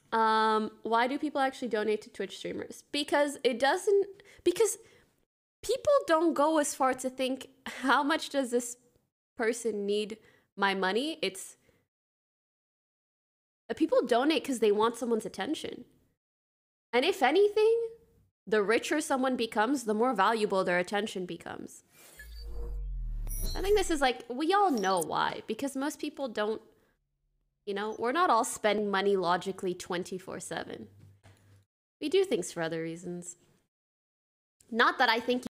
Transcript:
Why do people actually donate to Twitch streamers? Because people don't go as far to think, how much does this person need my money? It's people donate because they want someone's attention. And if anything, the richer someone becomes, the more valuable their attention becomes. I think this is like, we all know why, because most people don't, you know, we're not all spending money logically 24/7. We do things for other reasons. Not that I think